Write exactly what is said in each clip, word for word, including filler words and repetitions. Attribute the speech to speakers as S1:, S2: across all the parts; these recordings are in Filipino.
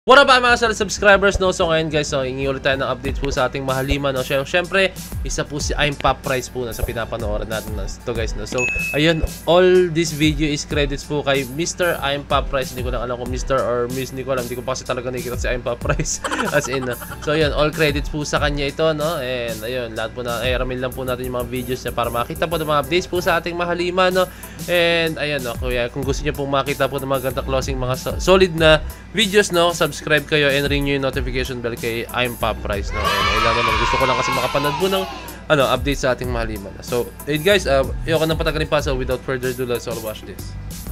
S1: What up mga solid subscribers, no? So ngayon guys, so hingi ulit tayo ng update po sa ating mahalima, no? Siyempre, isa po si I'm Pop Price po na sa pinapanooran natin na ito guys, no? So ayun, all this video is credits po kay Mister I'm Pop Price. Hindi ko lang alam kung Mister or Miss, hindi ko alam. Hindi ko pa kasi talaga nakikita si I'm Pop Price. As in, no? So ayun, all credits po sa kanya ito, no? And ayun, lahat po na, ay ramin lang po natin yung mga videos niya para makita po ng mga updates po sa ating mahalima, no? And ayun, no? Kuya, kung gusto niyo pong makita po ng mga ganda closing, mga so solid na videos, no? Subscribe kayo and ring nyo yung notification bell kay I'm Pop Price, no? And ayun naman, gusto ko lang kasi makapanood po ng ano, update sa ating mahalima. So, hey guys, uh, ayoko nang patagalin pa, so without further ado, let's all watch this.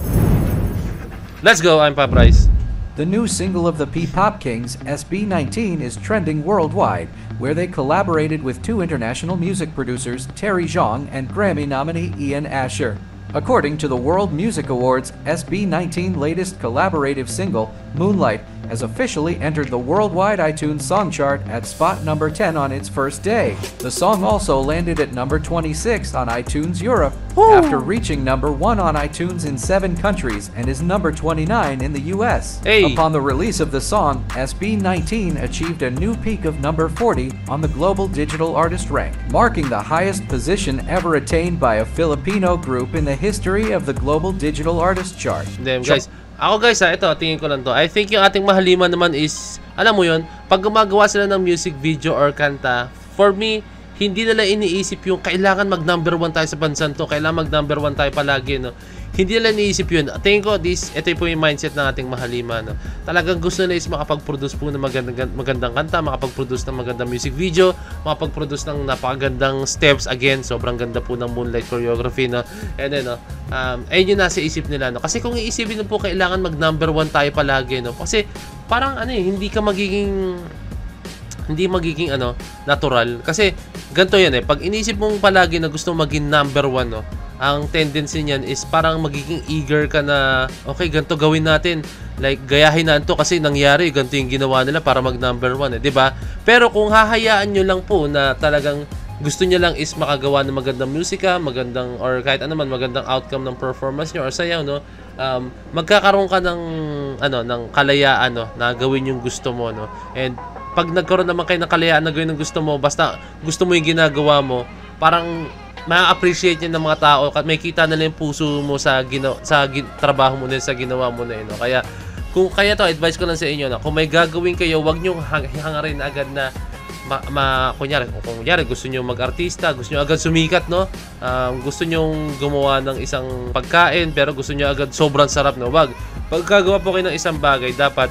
S1: Let's go, I'm Pop Price.
S2: The new single of the P-Pop Kings, S B nineteen, is trending worldwide, where they collaborated with two international music producers, Terry Zhong and Grammy nominee Ian Asher. According to the World Music Awards, S B nineteen's latest collaborative single, Moonlight, has officially entered the worldwide iTunes song chart at spot number ten on its first day. The song also landed at number twenty-six on iTunes Europe, Woo! After reaching number one on iTunes in seven countries and is number twenty-nine in the U S.
S1: Hey.
S2: Upon the release of the song, S B nineteen achieved a new peak of number forty on the Global Digital Artist rank, marking the highest position ever attained by a Filipino group in the history of the Global Digital Artist chart.
S1: Damn, guys. Ako guys ha, ito, tingin ko lang to. I think yung ating mahalima naman is, alam mo yun, pag gumagawa sila ng music video or kanta, for me, hindi nila iniisip yung kailangan mag number one tayo sa bansan to, kailangan mag number one tayo palagi, no? Hindi nila iniisip yun. Tingin ko, this, ito po yung mindset ng ating mahalima, no? Talagang gusto nila is makapag-produce po ng magandang, magandang kanta, makapag-produce ng magandang music video, makapag-produce ng napakagandang steps. Again, sobrang ganda po ng Moonlight choreography, no? And then, no, um, ayun yung nasa isip nila, no? Kasi kung iisipin po, kailangan mag number one tayo palagi, no? Kasi parang ano eh, hindi ka magiging hindi magiging ano, natural. Kasi ganito yan eh, pag inisip mong palagi na gusto maging number one, no, ang tendency niyan is parang magiging eager ka na, okay, ganito gawin natin. Like, gayahin na ito kasi nangyari, ganito yung ginawa nila para mag number one, eh, di ba? Pero kung hahayaan nyo lang po na talagang gusto nyo lang is makagawa ng magandang musika, magandang, or kahit ano man, magandang outcome ng performance nyo or sayaw, no? Um, magkakaroon ka ng, ano, ng kalayaan, no, na gawin yung gusto mo, no? And pag nagkaroon naman kayo ng kalayaan na gawin ng gusto mo, basta gusto mo yung ginagawa mo, parang ma-appreciate niya ng mga tao at may kita nila yung puso mo sa, gina sa gin trabaho mo na sa ginawa mo na yun, no? Kaya, kung kaya to, advice ko lang sa inyo, na kung may gagawin kayo, wag nyo hang hangarin agad na ma, ma kunyari, kung kunyari gusto nyo mag-artista, gusto nyo agad sumikat, no? Um, gusto nyo gumawa ng isang pagkain, pero gusto nyo agad sobrang sarap, no? Wag. Pag gagawa po kayo ng isang bagay, dapat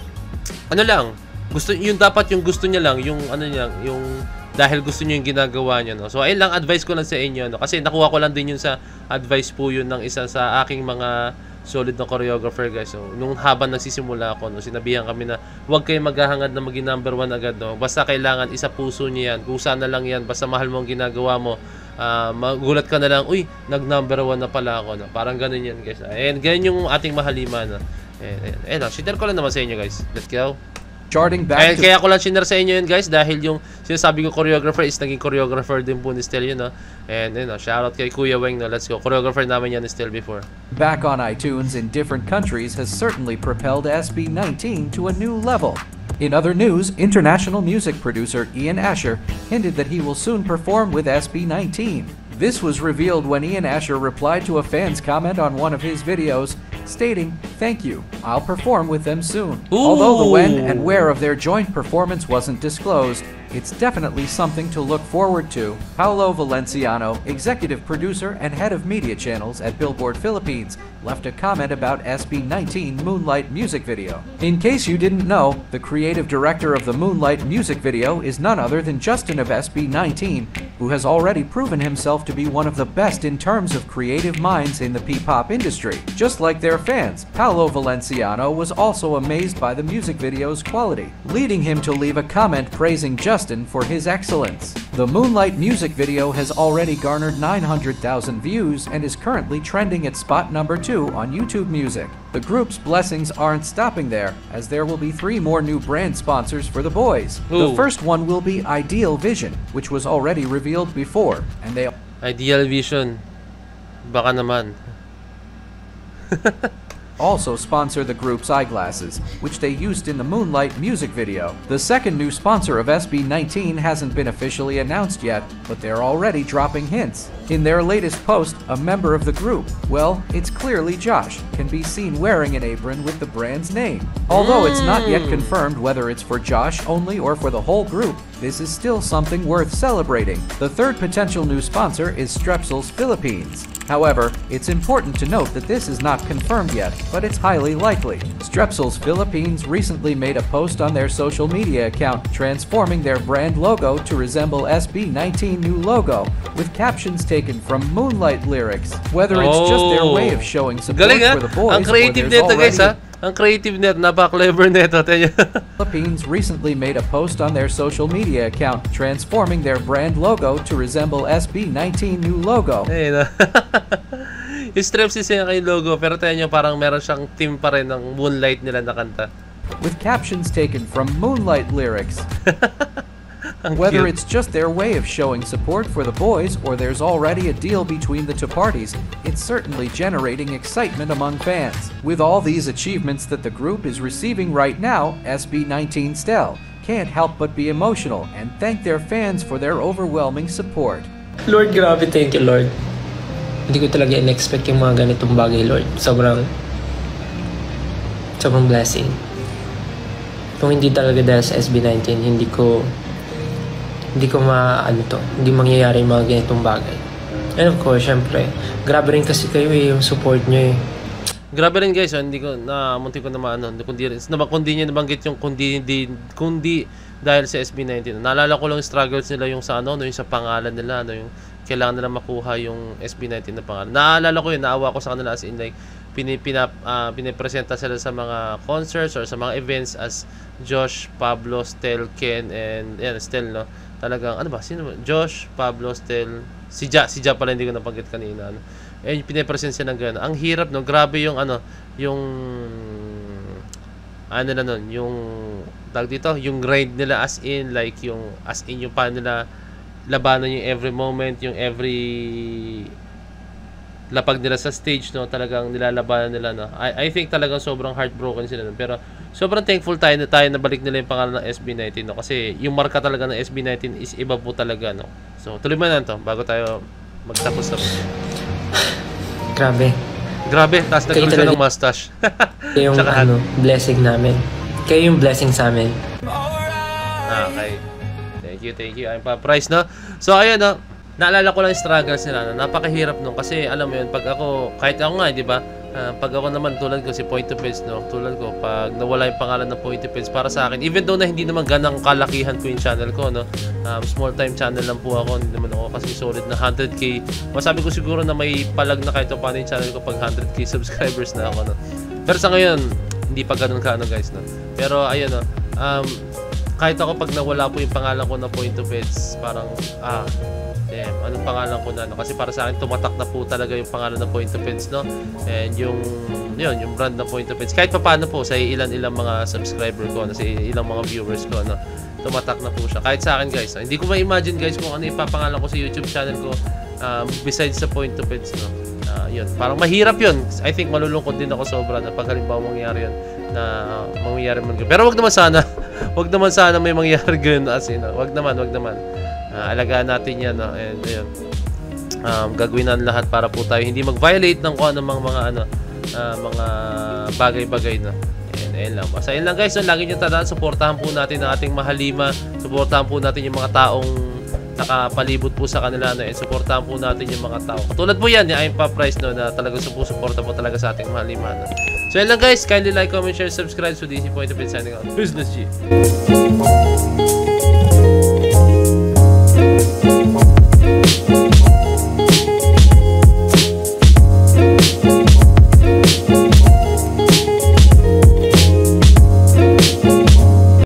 S1: ano lang, gusto yung dapat yung gusto niya lang, yung ano niya, yung dahil gusto niyo yung ginagawa niyo, no. So ayun lang, advice ko lang sa inyo, no, kasi nakuha ko lang din yun sa advice po yun ng isa sa aking mga solid na choreographer, guys. So nung habang nagsisimula ako, no, sinabihan kami na huwag kayong maghahangad na maging number one agad, no. Basta kailangan isa puso niyo yan, kusa na lang yan, basta mahal mo ang ginagawa mo. Uh, magulat ka na lang, uy, nag number one na pala ako, no. Parang ganun yan, guys. And ganyan yung ating mahalima, no. And, and, and, share ko lang naman sa inyo, guys. Let's go.
S2: Charting back
S1: Kaya,
S2: to
S1: kaya ko lang share sa inyo yun, guys, dahil yung sinasabi ko choreographer is naging choreographer din po ni Stel, no? And you know, shout out kay Kuya Weng, no? Let's go. Choreographer namin yan ni Stel before.
S2: Back on iTunes in different countries has certainly propelled S B nineteen to a new level. In other news, international music producer Ian Asher hinted that he will soon perform with S B nineteen. This was revealed when Ian Asher replied to a fan's comment on one of his videos, stating, "Thank you, I'll perform with them soon."
S1: Ooh.
S2: Although the when and where of their joint performance wasn't disclosed, it's definitely something to look forward to. Paolo Valenciano, executive producer and head of media channels at Billboard Philippines, left a comment about S B nineteen Moonlight music video. In case you didn't know, the creative director of the Moonlight music video is none other than Justin of S B nineteen, who has already proven himself to be one of the best in terms of creative minds in the P-pop industry. Just like their fans, Paolo Valenciano was also amazed by the music video's quality, leading him to leave a comment praising Justin for his excellence. The Moonlight music video has already garnered nine hundred thousand views and is currently trending at spot number two on YouTube Music. The group's blessings aren't stopping there, as there will be three more new brand sponsors for the boys.
S1: Ooh.
S2: The first one will be Ideal Vision, which was already revealed before, and they
S1: Ideal Vision. Baka naman.
S2: also sponsor the group's eyeglasses, which they used in the Moonlight music video. The second new sponsor of S B nineteen hasn't been officially announced yet, but they're already dropping hints. In their latest post, a member of the group, well, it's clearly Josh, can be seen wearing an apron with the brand's name. Although it's not yet confirmed whether it's for Josh only or for the whole group, this is still something worth celebrating. The third potential new sponsor is Strepsils Philippines. However, it's important to note that this is not confirmed yet, but it's highly likely. Strepsils Philippines recently made a post on their social media account transforming their brand logo to resemble S B nineteen new logo, with captions taken from Moonlight lyrics. Whether it's just their way of showing support
S1: Galing,
S2: for the boys,
S1: ang creative
S2: or there's
S1: nito guys,
S2: already...
S1: ha? Ang creative net, napaka-clever nito.
S2: Philippines recently made a post on their social media account transforming their brand logo to resemble S B nineteen new logo.
S1: Ayun na. Yung Strepsils yung kay logo, pero tayo nyo parang meron siyang team pa rin ng Moonlight nila na kanta.
S2: With captions taken from Moonlight lyrics. Whether it's just their way of showing support for the boys or there's already a deal between the two parties, it's certainly generating excitement among fans. With all these achievements that the group is receiving right now, S B nineteen Stel can't help but be emotional and thank their fans for their overwhelming support.
S3: Lord, grabe, thank you, Lord. Hindi ko talaga in-expect yung mga ganitong bagay, Lord. Sobrang, sobrang blessing. Kung hindi talaga dahil sa S B nineteen, hindi ko, hindi ko ma, ano to, hindi mangyayari yung mga ganitong bagay. And of course, syempre, grabe rin kasi kayo eh, yung support nyo eh.
S1: Grabe rin guys, oh, hindi ko na munti ko naman ano, kundi rin, kundi niya nabanggit yung kundi di, kundi dahil sa S B nineteen. Naalala ko lang yung struggles nila yung sa ano, no, yung sa pangalan nila, no, yung kailangan nila makuha yung S B nineteen na pangalan. Naalala ko yun, naawa ko sa kanila as in like pinipina uh, pinipresenta sila sa mga concerts or sa mga events as Josh, Pablo, Stel, Ken, and yan, Stel, no. Talagang ano ba? Sino ba? Josh, Pablo, Stel, si Ja, si Ja pala hindi ko nabanggit kanina, no. Eh pinipresent siya ng gano'n. Ang hirap, no. Grabe yung ano, yung ano na nun, yung tawag dito, yung grind nila as in like yung as in yung paano nila labanan yung every moment, yung every lapag nila sa stage, no, talagang nilalabanan nila, no. I, I think talagang sobrang heartbroken sila, no? Pero sobrang thankful tayo na tayo nabalik nila yung pangalan ng S B nineteen, no, kasi yung marka talaga ng S B nineteen is iba po talaga, no. So tuloy mo na to bago tayo magtapos-tapos.
S3: Grabe.
S1: Grabe, taas na siya ng mustache.
S3: Kayo yung ano, blessing namin. Kayo yung blessing sa amin.
S1: Okay. Thank you, thank you. Ayun pa, price, no? So, ayun, no? Naalala ko lang yung struggles nila, no? Napakahirap nung kasi, alam mo yun, pag ako, kahit ako nga, di ba? Uh, pag ako naman, tulad ko, si Point of Peds, no? Tulad ko, pag nawala yung pangalan ng Point of Peds para sa akin, even though na hindi naman ganang kalakihan ko yung channel ko, no? Um, small time channel lang po ako, hindi naman ako kasi solid na one hundred K. Masabi ko siguro na may palag na kahit paano yung channel ko pag one hundred K subscribers na ako, no? Pero sa ngayon, hindi pa ganun ka, ano, guys, no? Pero, ayun, no? Um, kahit ako pag nawala po yung pangalan ko na Point of Peds, parang, ah, damn, anong pangalan ko na, no? Kasi para sa akin, tumatak na po talaga yung pangalan na Point of Peds, no? And yung, yun, yung brand na Point of Peds, kahit pa paano po, sa ilan-ilang mga subscriber ko, no? Sa ilang mga viewers ko, no? Tumatak na po siya. Kahit sa akin, guys, no? Hindi ko ma-imagine, guys, kung ano yung papangalan ko sa YouTube channel ko, um, besides sa Point of Peds, no? Uh, yun, parang mahirap yun. I think malulungkot din ako sobra na pag halimbawa mangyari yun, na uh, mangyayari man gano'n. Pero wag naman sana, wag naman sana may mangyari gano'n as in, no? Wag naman, wag naman. Uh, alagaan natin yan, no? And ayun, um, gagawin na lahat para po tayo hindi mag-violate ng kung anumang mga ano, uh, mga bagay-bagay, no? And ayun lang. Basta ayun lang, guys, no? Lagi nyo tandaan, suportahan po natin ang ating mahalima, suportahan po natin yung mga taong nakapalibot po sa kanila, no? And suportahan po natin yung mga tao. Katulad po yan, yung I'm Pa Price, no? Na talagang suporta po talaga sa ating mahalima, no? So ayun lang, guys, kindly like, comment, share, subscribe. So this is Point of View signing out. Business G.